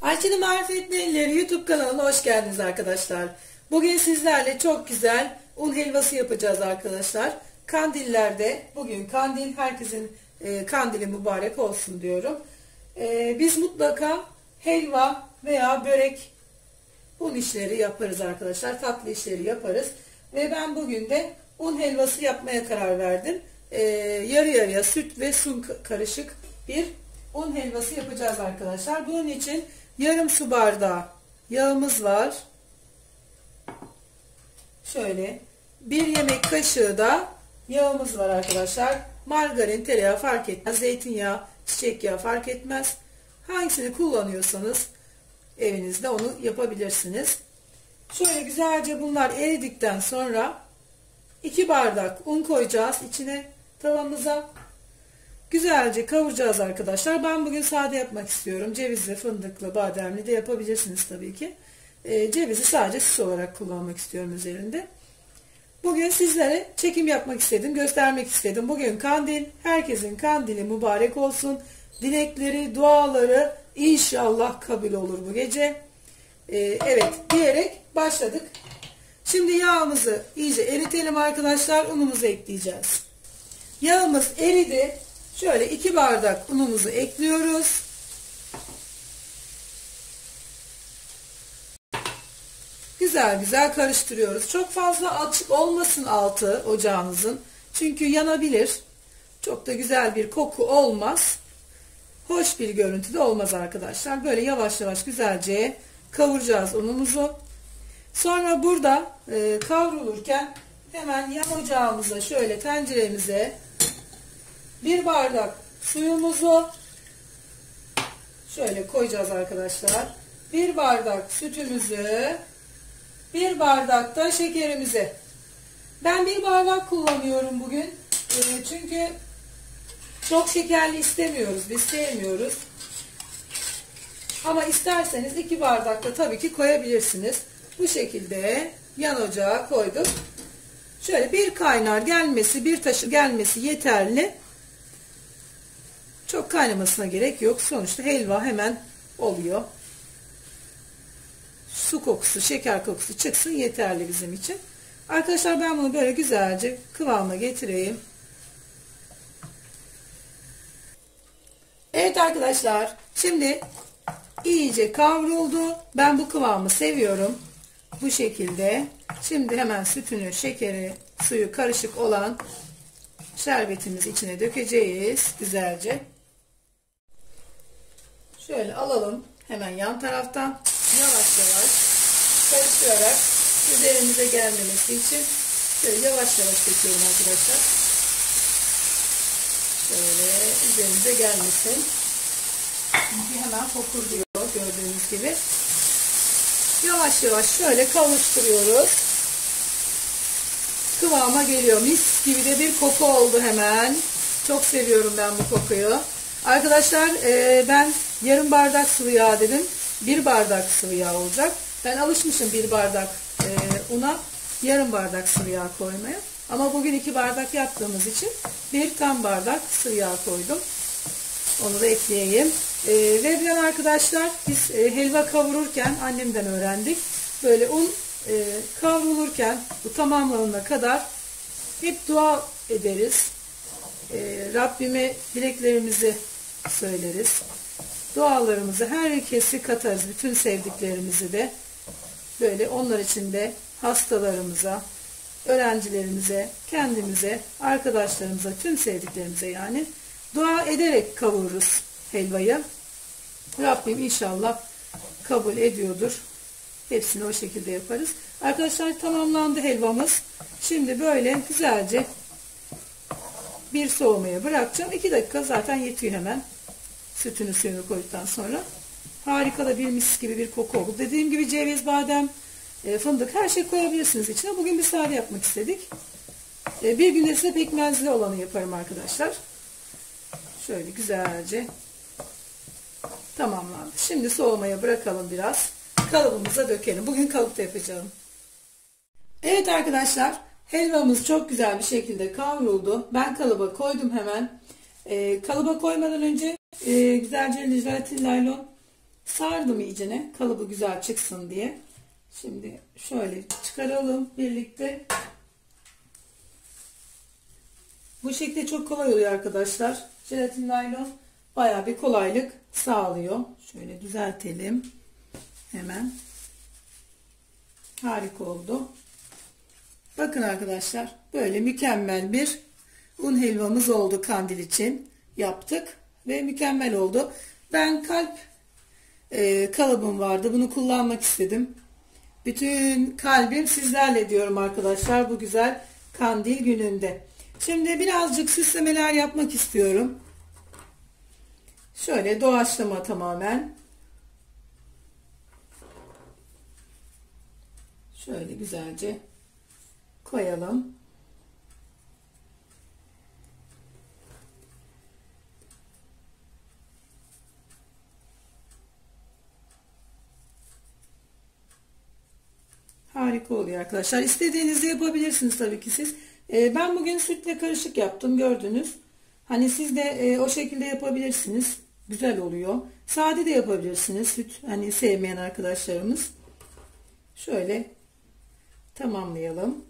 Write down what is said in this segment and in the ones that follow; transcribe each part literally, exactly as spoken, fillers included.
Ayça'nın Marifetli Elleri YouTube kanalına hoş geldiniz arkadaşlar. Bugün sizlerle çok güzel un helvası yapacağız arkadaşlar. Kandillerde, bugün kandil, herkesin e, kandili mübarek olsun diyorum. E, biz mutlaka helva veya börek, un işleri yaparız arkadaşlar. Tatlı işleri yaparız. Ve ben bugün de un helvası yapmaya karar verdim. E, yarı yarıya süt ve su karışık bir un helvası yapacağız arkadaşlar. Bunun için yarım su bardağı yağımız var. Şöyle bir yemek kaşığı da yağımız var arkadaşlar. Margarin, tereyağı fark etmez. Zeytinyağı, çiçek yağı fark etmez. Hangisini kullanıyorsanız evinizde onu yapabilirsiniz. Şöyle güzelce bunlar eridikten sonra iki bardak un koyacağız içine, tavamıza. Güzelce kavuracağız arkadaşlar. Ben bugün sade yapmak istiyorum. Cevizli, fındıklı, bademli de yapabilirsiniz tabii ki. E, cevizi sadece süs olarak kullanmak istiyorum üzerinde. Bugün sizlere çekim yapmak istedim. Göstermek istedim. Bugün kandil. Herkesin kandili mübarek olsun. Dilekleri, duaları inşallah kabul olur bu gece. E, evet diyerek başladık. Şimdi yağımızı iyice eritelim arkadaşlar. Unumuzu ekleyeceğiz. Yağımız eridi. Şöyle iki bardak unumuzu ekliyoruz. Güzel güzel karıştırıyoruz. Çok fazla açık olmasın altı ocağınızın. Çünkü yanabilir. Çok da güzel bir koku olmaz. Hoş bir görüntü de olmaz arkadaşlar. Böyle yavaş yavaş güzelce kavuracağız unumuzu. Sonra burada e, kavrulurken hemen yan ocağımıza, şöyle tenceremize bir bardak suyumuzu şöyle koyacağız arkadaşlar. Bir bardak sütümüzü, bir bardak da şekerimizi. Ben bir bardak kullanıyorum bugün. E, çünkü çok şekerli istemiyoruz. Biz sevmiyoruz. Ama isterseniz iki bardak da tabii ki koyabilirsiniz. Bu şekilde yan ocağa koyduk. Şöyle bir kaynar gelmesi, bir taşı gelmesi yeterli. Çok kaynamasına gerek yok. Sonuçta helva hemen oluyor. Su kokusu, şeker kokusu çıksın yeterli bizim için. Arkadaşlar ben bunu böyle güzelce kıvamına getireyim. Evet arkadaşlar, şimdi iyice kavruldu. Ben bu kıvamı seviyorum. Bu şekilde. Şimdi hemen sütünü, şekeri, suyu karışık olan şerbetimizi içine dökeceğiz güzelce. Şöyle alalım hemen yan taraftan, yavaş yavaş karıştırarak üzerimize gelmemesi için şöyle yavaş yavaş döküyorum arkadaşlar. Şöyle üzerimize gelmesin. Çünkü hemen fokur diyor gördüğünüz gibi. Yavaş yavaş şöyle kavuşturuyoruz. Kıvama geliyor. Mis gibi de bir koku oldu hemen. Çok seviyorum ben bu kokuyu. Arkadaşlar e, ben yarım bardak sıvı yağ dedim. Bir bardak sıvı yağ olacak. Ben alışmışım bir bardak e, una yarım bardak sıvı yağ koymaya. Ama bugün iki bardak yaptığımız için bir tam bardak sıvı yağ koydum. Onu da ekleyeyim. E, ve bir arkadaşlar biz e, helva kavururken annemden öğrendik. Böyle un e, kavrulurken bu tamamlanana kadar hep dua ederiz. E, Rabbime dileklerimizi söyleriz. Dualarımızı herkesi katarız. Bütün sevdiklerimizi de böyle onlar için de hastalarımıza, öğrencilerimize, kendimize, arkadaşlarımıza, tüm sevdiklerimize yani dua ederek kavururuz helvayı. Rabbim inşallah kabul ediyordur. Hepsini o şekilde yaparız. Arkadaşlar tamamlandı helvamız. Şimdi böyle güzelce bir soğumaya bırakacağım. iki dakika zaten yetiyor hemen. Sütünü suyunu koyduktan sonra. Harika da bir mis gibi bir koku oldu. Dediğim gibi ceviz, badem, fındık her şey koyabilirsiniz içine. Bugün bir sade yapmak istedik. Bir günde size pekmezli olanı yaparım arkadaşlar. Şöyle güzelce tamamlandı. Şimdi soğumaya bırakalım biraz. Kalıbımıza dökelim. Bugün kalıpta yapacağım. Evet arkadaşlar, helvamız çok güzel bir şekilde kavruldu. Ben kalıba koydum hemen. E, kalıba koymadan önce e, güzelce jelatin naylon Sardım iyicene, kalıbı güzel çıksın diye. Şimdi şöyle çıkaralım birlikte. Bu şekilde çok kolay oluyor arkadaşlar. Jelatin naylon bayağı bir kolaylık sağlıyor. Şöyle düzeltelim. Hemen. Harika oldu. Bakın arkadaşlar, böyle mükemmel bir un helvamız oldu. Kandil için yaptık ve mükemmel oldu. Ben kalp e, kalıbım vardı. Bunu kullanmak istedim. Bütün kalbim sizlerle diyorum arkadaşlar bu güzel kandil gününde. Şimdi birazcık süslemeler yapmak istiyorum. Şöyle doğaçlama tamamen. Şöyle güzelce koyalım. Harika oluyor arkadaşlar. İstediğinizi yapabilirsiniz tabii ki siz. Ee, ben bugün sütle karışık yaptım, gördünüz. Hani siz de e, o şekilde yapabilirsiniz. Güzel oluyor. Sade de yapabilirsiniz. Süt hani sevmeyen arkadaşlarımız. Şöyle tamamlayalım.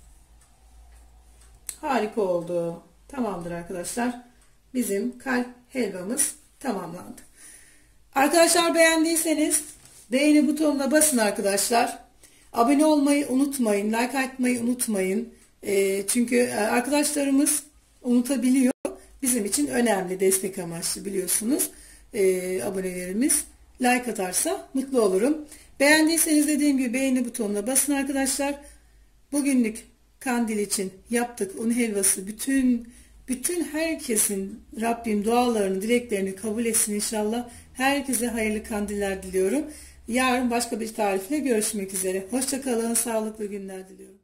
Harika oldu. Tamamdır arkadaşlar. Bizim kalp helvamız tamamlandı. Arkadaşlar beğendiyseniz beğeni butonuna basın arkadaşlar. Abone olmayı unutmayın. Like atmayı unutmayın. E, çünkü arkadaşlarımız unutabiliyor. Bizim için önemli, destek amaçlı biliyorsunuz. E, abonelerimiz like atarsa mutlu olurum. Beğendiyseniz dediğim gibi beğeni butonuna basın arkadaşlar. Bugünlük kandil için yaptık un helvası. Bütün bütün herkesin Rabbim dualarını, dileklerini kabul etsin inşallah. Herkese hayırlı kandiller diliyorum. Yarın başka bir tarifle görüşmek üzere. Hoşça kalın, sağlıklı günler diliyorum.